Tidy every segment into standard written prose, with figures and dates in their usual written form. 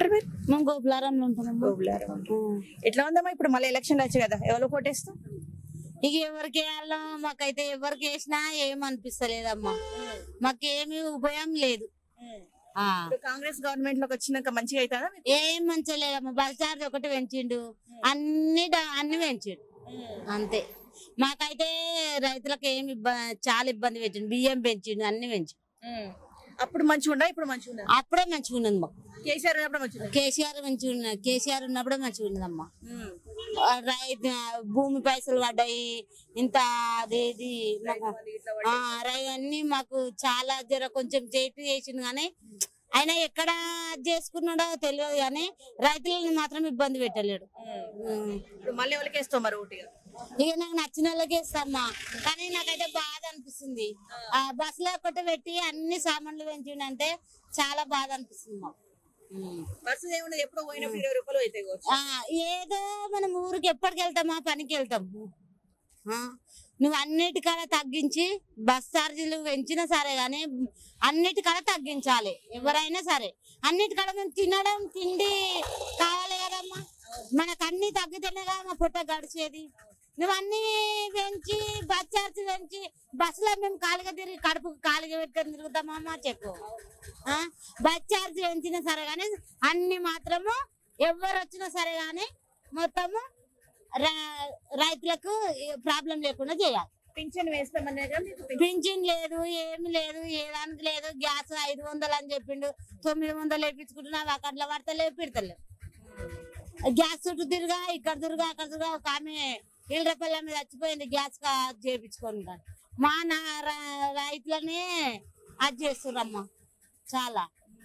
ఉంటారు మీరు? మేము గోపులారంలో ఉంటున్నాము. గోపులారం. ఎట్లా ఉందమ్మా ఇప్పుడు మళ్ళీ ఎలక్షన్లు వచ్చాయి కదా, ఎవరు కోటేస్తాం? ఇక ఎవరికి వేయాలో మాకైతే ఎవరికి వేసినా ఏమనిపిస్తలేదమ్మా, మాకేమీ ఉపయోగం లేదు. కాంగ్రెస్ గవర్నమెంట్ లోకి వచ్చినాక మంచిగా అవుతుందా? ఏం మంచిగా లేదమ్మా, బస్ చార్జ్ ఒకటి పెంచిండు, అన్ని పెంచిండు అంతే. మాకైతే రైతులకు ఏమి చాలా ఇబ్బంది పెట్టిండు, బియ్యం పెంచిండు, అన్ని పెంచిండు. అప్పుడు మంచిగా ఉందా, ఇప్పుడు మంచిగా ఉందా? అప్పుడే మంచిగా ఉన్నది మాకు. కేసీఆర్ ఉన్నప్పుడు మంచిగా ఉందా? కేసీఆర్ ఉన్నప్పుడే మంచిగా ఉన్నదమ్మా. రైతు భూమి పైసలు పడ్డాయి, ఇంత అదేది అన్ని మాకు చాలా కొంచెం చేసిండు కానీ ఆయన ఎక్కడ చేసుకున్నాడో తెలియదు కానీ రైతులను మాత్రం ఇబ్బంది పెట్టలేడు. మళ్ళీ ఎవరికి వేస్తాం మరి ఓటు? ఇక నాకు నచ్చిన వాళ్ళకి ఇస్తామ్మా, కానీ నాకైతే బాధ అనిపిస్తుంది. బస్సులో ఒకటి పెట్టి అన్ని సామాన్లు పెంచిండంటే చాలా బాధ అనిపిస్తుంది మాకు. బస్సు ఏమున్నది, ఎప్పుడు పోయినప్పుడు 20 రూపాయలు అయితే ఏదో మనం ఊరికి ఎప్పటికి వెళ్తామా, పనికి వెళ్తాము. నువ్వు అన్నిటికాడ తగ్గించి బస్ ఛార్జీలు పెంచినా సరే గానీ అన్నిటికాడ తగ్గించాలి ఎవరైనా సరే. అన్నిటికాడ మేము తినడం తిండి కావాలి కదమ్మా, మనకు అన్ని తగ్గితేనే కదా మా పుట్ట గడిచేది. నువ్వు అన్ని పెంచి బస్ ఛార్జ్ పెంచి బస్సులో మేము కాలుగా తిరిగి కడుపుకు కాలుగా పెట్టుకొని తిరుగుతామమ్మా చెప్పు. బస్ ఛార్జ్ పెంచినా సరే గానీ అన్ని మాత్రము ఎవరు వచ్చినా సరే గానీ మొత్తము రైతులకు ప్రాబ్లం లేకుండా చేయాలి. పింఛన్ వేస్తామనే, పింఛన్ లేదు, ఏమి లేదు, ఏ దానికి లేదు. గ్యాస్ 500 అని చెప్పిండు, 900 వేయించుకుంటున్నా, అక్కడ పడితే లేవు పెడతలేవు. గ్యాస్ చుట్టూ తిరుగా, ఇక్కడ తిరుగా, అక్కడ తిరుగా. ఒక ఆమె 7 రూపాయల మీద చచ్చిపోయింది గ్యాస్ చేయించుకొని. కానీ మా రైతులనే అది చేస్తున్నారమ్మా చాలా.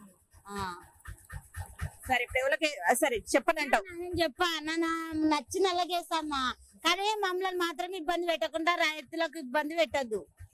సరే ఇప్పుడు ఎవరికి సరే చెప్పండి అంటావు? నేను చెప్పా నచ్చిన అలాగేస్తామ్మా, కానీ మమ్మల్ని మాత్రం ఇబ్బంది పెట్టకుండా రైతులకు ఇబ్బంది పెట్టద్దు.